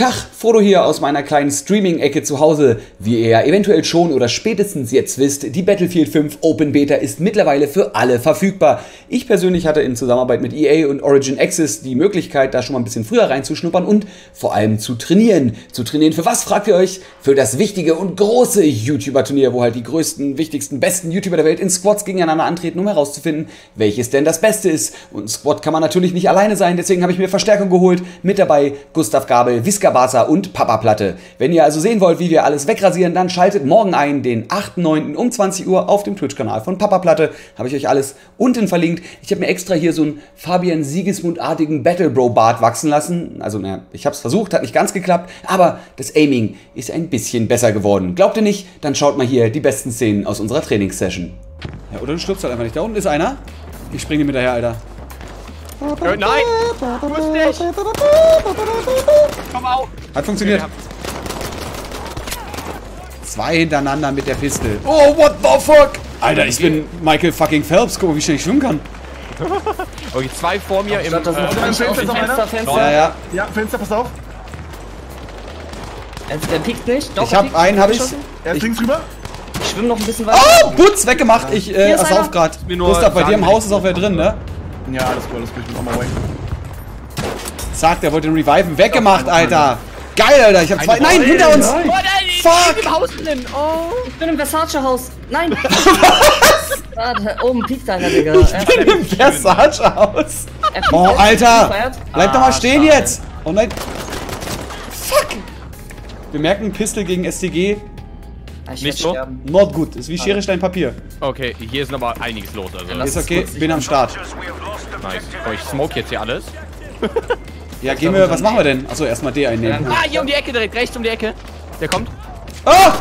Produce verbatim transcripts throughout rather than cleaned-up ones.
Tag, Frodo hier aus meiner kleinen Streaming-Ecke zu Hause. Wie ihr ja eventuell schon oder spätestens jetzt wisst, die Battlefield fünf Open Beta ist mittlerweile für alle verfügbar. Ich persönlich hatte in Zusammenarbeit mit E A und Origin Access die Möglichkeit, da schon mal ein bisschen früher reinzuschnuppern und vor allem zu trainieren. Zu trainieren für was, fragt ihr euch? Für das wichtige und große YouTuber-Turnier, wo halt die größten, wichtigsten, besten YouTuber der Welt in Squads gegeneinander antreten, um herauszufinden, welches denn das Beste ist. Und Squad kann man natürlich nicht alleine sein, deswegen habe ich mir Verstärkung geholt. Mit dabei Gustav Gabel, Visca Barca und Papa Platte. Wenn ihr also sehen wollt, wie wir alles wegrasieren, dann schaltet morgen ein, den achten neunten um zwanzig Uhr auf dem Twitch-Kanal von Papa Platte. Habe ich euch alles unten verlinkt. Ich habe mir extra hier so einen Fabian Siegesmund-artigen Battle Bro Bart wachsen lassen. Also, naja, ich habe es versucht, hat nicht ganz geklappt, aber das Aiming ist ein bisschen besser geworden. Glaubt ihr nicht? Dann schaut mal hier die besten Szenen aus unserer Trainingssession. Ja, oder du stirbst halt einfach nicht. Da unten ist einer. Ich springe ihm hinterher, Alter. Äh, nein! Du musst nicht! Komm auf! Hat funktioniert. Zwei hintereinander mit der Pistole. Oh, what the fuck? Alter, ich bin Michael fucking Phelps. Guck mal, wie schnell ich schwimmen kann. Okay, zwei vor mir im Statt, das äh, noch Fenster, Fenster, Fenster, Fenster. Ja, ja. Ja, Fenster, pass auf. Also, der piekt nicht. Doch, Ich hab einen, hab ich. Er ist links rüber. Ich schwimme noch ein bisschen weiter. Oh, Putz, weggemacht. Ich äh, Hier ist ersauf einer. grad. mir nur Gustav, bei dir im sagen, Haus ist auch wer drin, ne? Ja, alles gut, alles gut, ich bin auch mal weg. Zack, der wollte den Reviven. Weggemacht, Alter. Geil, Alter. Ich hab zwei. Nein, hinter uns. Oh nein, ich Fuck. bin im Haus drin! Oh! Ich bin im Versace-Haus. Nein. Warte, oben piekt einer, Digga. Ich bin im Versace-Haus. Er piekt Oh, jetzt, Alter. gefeiert. Bleib doch mal Ah, stehen schade. jetzt. Oh nein. Fuck. Wir merken, Pistol gegen S T G. Ah, ich Nicht werd so? sterben. Not gut. Ist wie Schere, Stein, Papier. Okay, hier ist aber einiges los, also. Lass Ist es okay. kurz Bin am Start. Nice. Oh, ich smoke jetzt hier alles. Ja, gehen wir. Was machen wir denn? Achso, erstmal D einnehmen. Ah, hier um die Ecke direkt, rechts um die Ecke. Der kommt. Ah!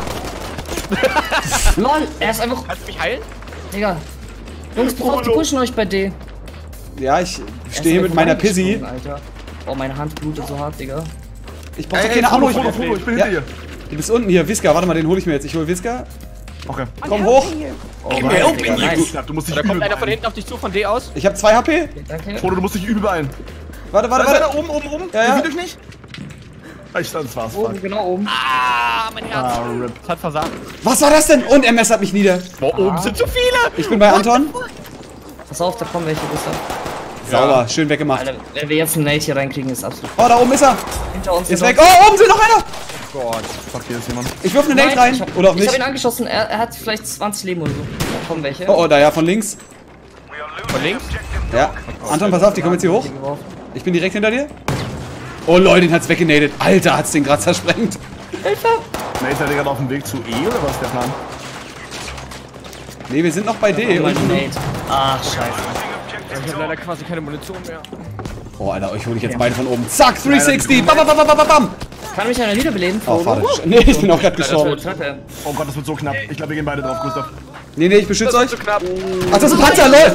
Lol, er ist einfach. Kannst du mich heilen? Digga. Jungs, pass auf, die pushen euch bei D. Ja, ich Er ist stehe hier mit einfach meiner reingesprungen, Pizzi. Alter. Oh, meine Hand blutet so hart, Digga. Ich brauche Ey, keine Frodo, Ammo. Frodo, Frodo, ich bin Ja. hinter dir. Du bist unten hier. Visca, warte mal, den hole ich mir jetzt. Ich hole Visca. Okay. Komm hoch. Oh, mir nice, help Digga, me, nice. Du musst dich Da kommt übel einer von beeilen. hinten auf dich zu, von D aus. Ich habe zwei H P. Okay, danke. Frodo, du musst dich übel beeilen. Warte, warte, Warte, warte. oben, oben, oben. Ja, ja. Seht euch nicht? Ich stand, das war's. Oben, Fuck. genau oben. Ah, mein Herz. Ah, rip. Das hat versagt. Was war das denn? Und M S hat mich nieder. Boah, oben sind zu viele. Ich bin bei Anton. Pass auf, da kommen welche, Gustav. Sauber, schön weggemacht. Alter, wenn wir jetzt einen Nate hier reinkriegen, ist absolut. Oh, da oben ist er. Hinter uns. Ist hinter weg. uns. Oh, oben sind noch einer. Gott. Fuck, hier ist jemand. Ich wirf eine Nate Nein, rein. ich hab, Oder auch Ich hab ihn nicht. angeschossen, er, er hat vielleicht zwanzig Leben oder so. Da kommen welche. Oh, oh, da ja, von links. Von links? Ja. Anton, pass auf, die kommen jetzt hier hoch. Geworfen. Ich bin direkt hinter dir. Oh, Leute, den hat's weggenadet. Alter, hat's den gerade zersprengt. Hilfe! Nate, seid ihr gerade auf dem Weg zu E oder was ist der Plan? Nee, wir sind noch bei D. Oh, mein Und, Nate. Ach, scheiße. Ich habe leider quasi keine Munition mehr. oh, Alter, euch hole ich jetzt beide von oben. Zack, dreihundertsechzig. Bam, bam, bam, bam, bam, bam. Kann mich einer wiederbeleben? Oh, Frodo? warte. Nee, ich bin auch gerade gestorben. Treppe. Oh Gott, das wird so knapp. Ich glaube, wir gehen beide drauf, Gustav. Nee, nee, ich beschütze euch. Zu knapp. Ach, das ist ein Panzer, lol.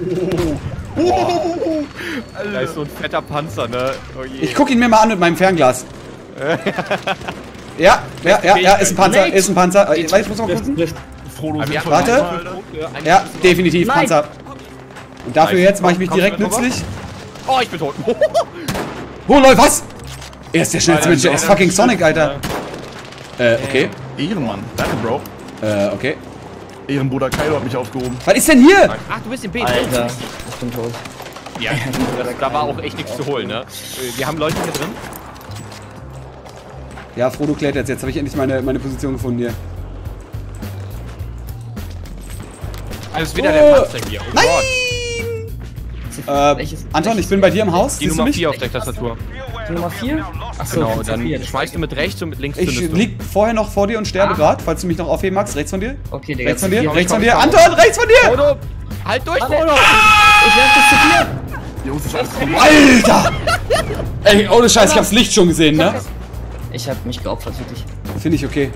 Da ist so ein fetter Panzer, ne? Oh je. Ich guck ihn mir mal an mit meinem Fernglas. Ja, ja, ja, ja, ist ein Panzer, ist ein Panzer. Äh, warte, ich muss mal gucken. Frodo, Aber sind wir von Warte. Anfang, Alter. Ja, definitiv Nein. Panzer. Und dafür Nice. jetzt mache ich mich Kommst direkt du mit rüber? nützlich. Oh, ich bin tot. Oh, lol, was? Er ist der schnellste Alter, Mensch, er ist fucking Sonic, Alter. Äh, okay. Ehrenmann. Danke, Bro. Äh, okay. Ehrenbruder Kylo hat mich aufgehoben. Was ist denn hier? Ach, du bist im B. Alter, ich bin tot. Ja, das, da war auch echt nichts zu holen, ne? Wir haben Leute hier drin. Ja, Frodo klärt jetzt. Jetzt habe ich endlich meine, meine Position gefunden hier. Also ist wieder Oh. der Panzer hier. Oh Nein! Gott. Äh, Welches- Anton, ich welches- bin bei dir im Haus. Die Siehst du Nummer mich? vier auf der Tastatur. Die Nummer vier? Achso, Genau, dann schmeißt du mit rechts und mit links Ich zündest du. lieg vorher noch vor dir und sterbe Ah. gerade, falls du mich noch aufheben magst. Rechts von dir? Okay, Digga. Rechts von zu dir? vier. Rechts von Ich dir? komm, ich Anton, rechts von dir! Frodo! Halt durch, Warte. Frodo! Ich werf das zu vier. Jungs, ist alles gut. Alter! Ey, ohne Scheiß, ich hab's Licht schon gesehen, ne? Ich hab mich geopfert, wirklich. Finde ich okay.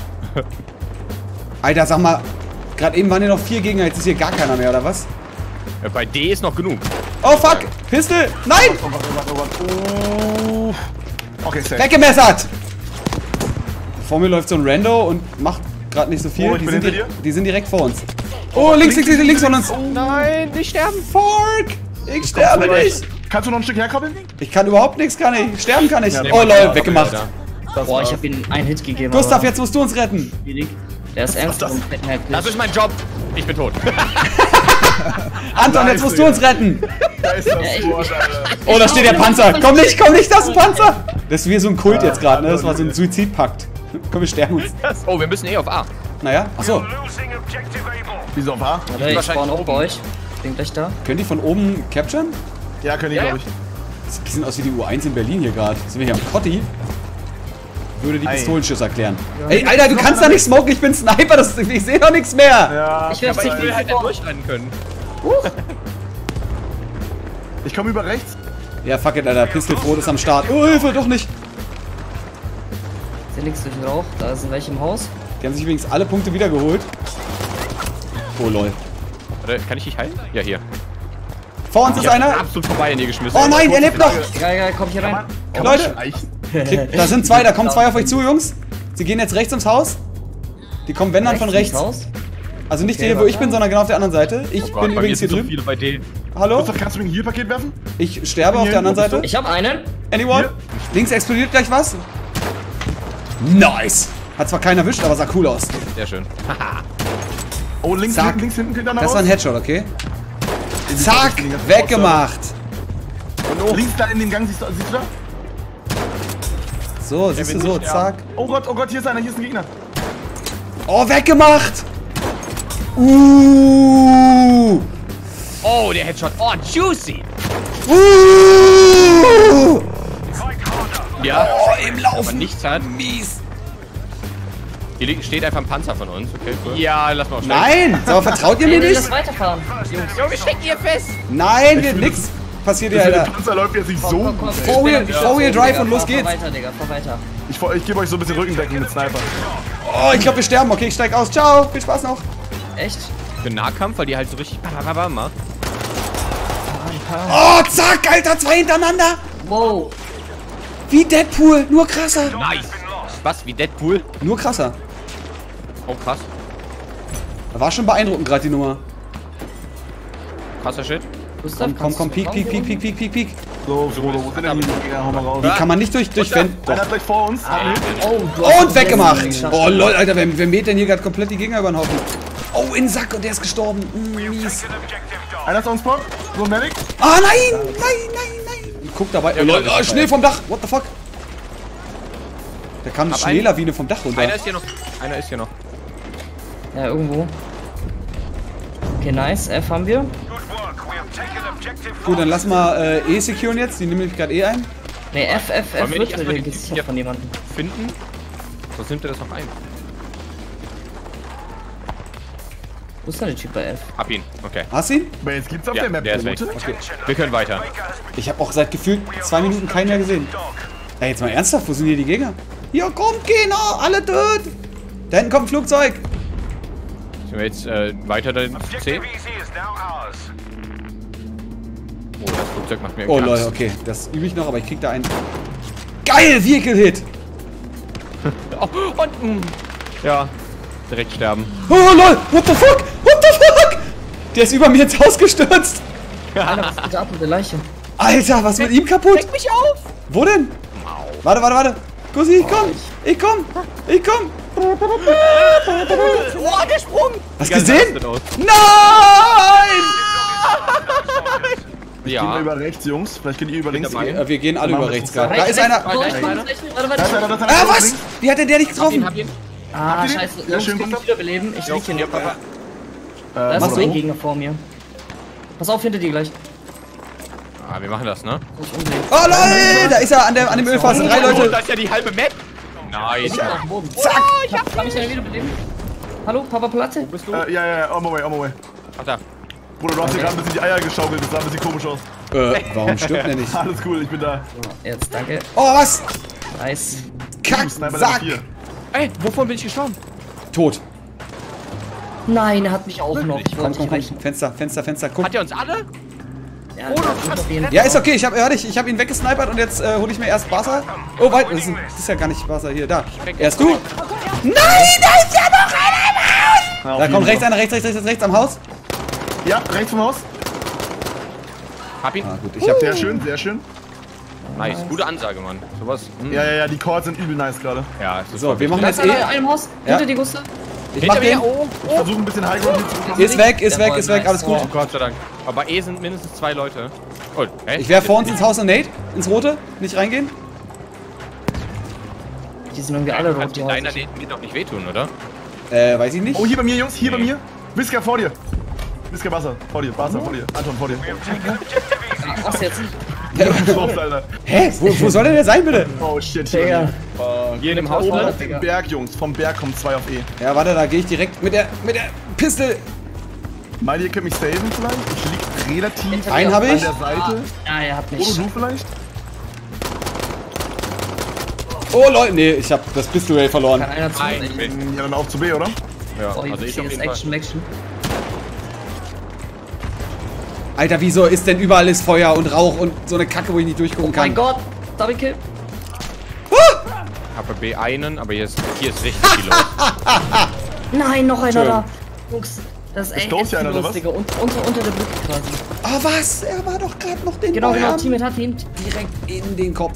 Alter, sag mal, gerade eben waren hier noch vier Gegner, jetzt ist hier gar keiner mehr, oder was? Ja, bei D ist noch genug. Oh fuck! Pistol! Nein! Oh Gott, oh Gott, oh Gott. Oh. Okay, safe. Weggemessert! Vor mir läuft so ein Rando und macht gerade nicht so viel. Oh, ich die, bin sind hinter di- dir. die sind direkt vor uns. Oh, links, links, links, links von uns! Nein, nicht sterben! Fork! Ich sterbe vorbei. nicht! Kannst du noch ein Stück herkoppeln? Ich kann überhaupt nichts, kann ich. Sterben kann ich. Ja, Oh lol, weggemacht. Das Boah, ich war's. hab ihm einen Hit gegeben. Gustav, aber jetzt musst du uns retten. schwierig. Der ist ernst das? und fett halt Das ist mein Job. Ich bin tot. Anton, Nice, jetzt musst du Digga. uns retten. Da ist das ich- Wort, Alter. Oh, da steht der Panzer. Komm nicht, komm nicht, das ist ein Panzer. Das ist wie so ein Kult jetzt gerade, ne? Das war so ein Suizidpakt. Komm, wir sterben uns. Oh, wir müssen eh auf A. Naja, achso. Wieso auf A? Warte, ich wahrscheinlich spawn auch bei oben. euch. Bin gleich da. Können die von oben capturen? Ja, können die, Ja, glaube ja. ich. Das sieht ein bisschen aus wie die U eins in Berlin hier gerade. Sind wir hier am Kotti? Würde die Ei. Pistolenschuss erklären. Ey, Alter, du kannst da nicht smoken, ich bin Sniper, das, ich sehe doch nichts mehr. Ja, Ich will Aber ich nicht will halt nicht vor. durchrennen können. ich komme über rechts. Ja, fuck it, Alter, Pistolfrot ist am Start. Oh, Hilfe, doch nicht. Ist hier nichts durch den Rauch. Da sind welche im Haus. Die haben sich übrigens alle Punkte wiedergeholt. Oh, lol. Warte, kann ich dich heilen? Ja, hier. Vor uns Ich ist hab einer. absolut vorbei in dir geschmissen. Oh nein, er lebt noch. Egal, egal, komm hier rein. Kann Leute. man Eichen? Krieg, da sind zwei, da kommen zwei auf euch zu, Jungs. Sie gehen jetzt rechts ums Haus. Die kommen, wenn dann, von rechts. ins Haus? Also nicht Okay, hier, wo ich warte. bin, sondern genau auf der anderen Seite. Ich Oh bin Gott, bei mir übrigens hier sind so drüben. viele bei denen. Hallo? Gustav, kannst du mir ein Heal-Paket werfen? Ich sterbe auf Hier, der anderen wo bist Seite. Ich hab einen. Anyone? Hier. Links explodiert gleich was. Nice. Hat zwar keinen erwischt, aber sah cool aus. Sehr schön. Oh, links, Zack. hinten, links, hinten, hinten Das war ein Headshot, okay? Zack, die ganze weggemacht. Links da in dem Gang, siehst du, siehst du da? So, siehst du will so, nicht zack. Oh Gott, oh Gott, hier ist einer, hier ist ein Gegner. Oh, weggemacht. Uh. Oh, der Headshot. Oh, juicy. Uh. Ja. Oh, im Aber Laufen. nichts hat. Mies. Hier liegt- steht einfach ein Panzer von uns. Okay, cool. Ja, lass mal auch stehen. Nein, aber vertraut ihr mir Ey, will nicht? das weiterfahren. Jungs, Jo, wir stecken hier fest. Nein, wird nix. Passiert hier, Der Alter. Panzer läuft jetzt nicht so komm, komm, gut. komm. Four-Wheel- Ja, Four-Wheel Drive Digga, und los fahr, geht's. Fahr weiter, Digga, fahr weiter. Ich, ich gebe euch so ein bisschen Rückendeckung mit Sniper. Oh, ich glaube, wir sterben. Okay, ich steig aus. Ciao. Viel Spaß noch. Echt? Für Nahkampf, weil die halt so richtig bam, bam, bam, macht. Oh, zack, Alter. Zwei hintereinander. Wow. Wie Deadpool. Nur krasser. Nice. Was, wie Deadpool? Nur krasser. Oh, krass. War schon beeindruckend gerade die Nummer. Krasser Shit. Gustav, Komm, komm, kannst komm. du Peek, raus peek, hier peek, peek, peek, peek, peek. So, Frodo, wo sind denn die Gegner? Hau mal raus. Die kann man nicht durch, durch Fenster. Einer ist gleich vor uns. Ah, unten? Oh, du hast Und weggemacht. geschafft. Oh, lol, Alter. Wer, wer mäht denn hier gerade komplett die Gegner über den Haufen? Oh, in den Sack und der ist gestorben. Mm, mies. Einer ist on Spot. So ein Medic. Ah, nein, nein, nein, nein. Guck dabei. Oh, lol, oh, Schnee vom Dach. What the fuck? Da kam eine Hab einen. Schneelawine vom Dach runter. Einer ist hier noch. Einer ist hier noch. Ja, irgendwo. Okay, nice. F haben wir. Gut, dann lass mal äh, E securen jetzt. Die nehmen nämlich gerade E ein. Ne, F, F, Wollen F wir nicht wird erstmal wieder die- gesichert von jemandem. Finden. Sonst nimmt er das noch ein. Wo ist denn der Typ bei F? Hab ihn. Okay. Hast du ihn? Aber jetzt gibt's auf Ja, der Map der ist weg. Boote. Okay. Wir können weiter. Ich habe auch seit gefühlt zwei Minuten keinen mehr gesehen. Ja, jetzt mal ernsthaft, wo sind hier die Gegner? Hier kommt keiner, alle tot. Da hinten kommt ein Flugzeug. Sind wir jetzt äh, weiter da C? Oh, das Flugzeug macht mir Oh irgendwie lol, Angst. okay, das übe ich noch, aber ich krieg da einen. Geil, Vehicle-Hit. Oh, und mh. Ja, direkt sterben. Oh lol, what the fuck, what the fuck. Der ist über mir ins Haus gestürzt. Alter, was geht ab mit der Leiche? Alter, was mit ihm kaputt? Deck mich auf! Wo denn? Warte, warte, warte. Kussi, ich komm, ich komm, ich komm. Oh, der Sprung! Hast Die ganze gesehen? Nacht aus. Nein! Gehen wir Ja. über rechts, Jungs. Vielleicht könnt ihr über links dabei. gehen. Äh, Wir gehen alle Machen über wir rechts das gerade. Da ist einer. Oh, ich komm jetzt nicht. Warte, Da ist einer, warte. da ist einer. Ah, was? links. Wie hat denn der nicht Hab ihn, getroffen? hab ihn. Ah, ihr den? scheiße. Ja, Jungs, schön, ich bin Gustav. wiederbeleben. Ich lieg hier Ja, noch. Papa. Äh, Da machst ist du? ein Gegner vor mir. Pass auf, hinter dir gleich. Ah, wir machen das, ne? Muss ich umdrehen. Oh lol, da ist er an, der, an dem Ölfass. Drei Oh, Leute. da ist ja die halbe Map. Nice. Ich bin auf dem Boden. Zack. Ich hab, kann mich schnell wiederbeleben. Hallo, Papa Platte? Bist du? Äh, ja, ja, ja, on my way, on my way. Ach da. Bruder, du hast hier gerade ein bisschen die Eier geschaukelt, das sah ein bisschen komisch aus. Äh, warum stirbt der nicht? Alles cool, ich bin da. Jetzt, danke. Oh, was? Nice. Kack, Sniper Level Sack. vier. Ey, wovon bin ich gestorben? Tot. Nein, er hat mich auch noch. Ich Komm, wollte komm, nicht komm. reichen. Fenster, Fenster, Fenster, guck. Hat er uns alle? Ja, ich ihn. Ja, ist okay, ich hab, hör dich, ich hab ihn weggesnipert und jetzt äh, hol ich mir erst Barca. Oh, weit, das ist, das ist ja gar nicht Barca hier, da. Erst du. Nein, da ist ja noch einer im Haus. Ja, auf Da jeden kommt rechts Fall. einer, rechts, rechts, rechts, rechts am Haus. Ja, rechts vom Haus. Hab ihn. Ah, gut, ich hab Sehr schön, sehr schön. Nice, gute Ansage, Mann. Sowas. Hm. Ja, ja, ja, die Chords sind übel nice gerade. Ja, es ist So, wir machen Da jetzt ist einer eh. in einem Haus. Ja. Hinter die Guste. Ich mach den. Oh, Ich versuche ein bisschen Highground hier zu bekommen. Ist weg, ist Der weg, war ist weg, nice. alles gut. oh Gott sei Dank. Aber bei E sind mindestens zwei Leute. Oh, hey. Ich werf vor uns ins Haus und Nate. Ins Rote. Nicht reingehen. Die sind irgendwie alle rot, Kannst die du Häuser. deiner mir doch nicht wehtun, oder? Äh, weiß ich nicht. Oh, hier bei mir, Jungs, hier bei Nee. mir. Whisker vor dir. Whisker Wasser, vor dir, Wasser vor dir. Anton vor dir. Was jetzt? Los, Alter. Hä? Wo, wo soll denn der sein, bitte? Oh shit, hier. Digga. Hier in dem Haus, Oben ne? auf dem Berg, Jungs. Vom Berg kommen zwei auf E. Ja, warte, da gehe ich direkt mit der, mit der Pistole. Meint ihr, könnt mich saven vielleicht? Ich lieg relativ Hinter Einen dir. habe an ich. der Seite. Ah, er hat Oder mich. du vielleicht? Oh, Leute, nee, ich hab das Pistol verloren. Kann einer zu Ein uns. Bild. Ja, dann auf zu B, oder? Ja, Oh, also ich ich sehe auf jetzt jeden Fall. Action, Action. Alter, wieso ist denn überall ist Feuer und Rauch und so eine Kacke, wo ich nicht durchgucken kann? Mein Gott. Double Kill. Hab bei B einen, aber hier ist, hier ist richtig viel los. Nein, noch einer Entschuldigung. da. Jungs, das ist echt tot echt hier einer, oder was? lustiger. Und, unter, unter der Brücke quasi. Ah, was? Er war doch gerade noch den Genau, genau. Bäuern. Teammate hat ihn. Direkt in den Kopf.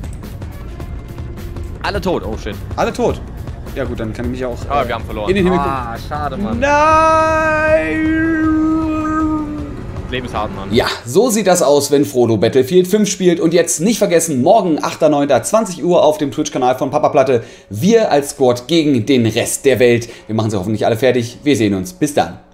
Alle tot, oh shit. Alle tot. Ja gut, dann kann ich mich auch Ah, äh, wir haben verloren. in den Himmel gucken. Ah, schade, Mann. Nein! Leben ist hart, Mann. Ja, so sieht das aus, wenn Frodo Battlefield fünf spielt. Und jetzt nicht vergessen, morgen achter neunter zwanzig Uhr auf dem Twitch-Kanal von Papa Platte. Wir als Squad gegen den Rest der Welt. Wir machen sie hoffentlich alle fertig. Wir sehen uns. Bis dann.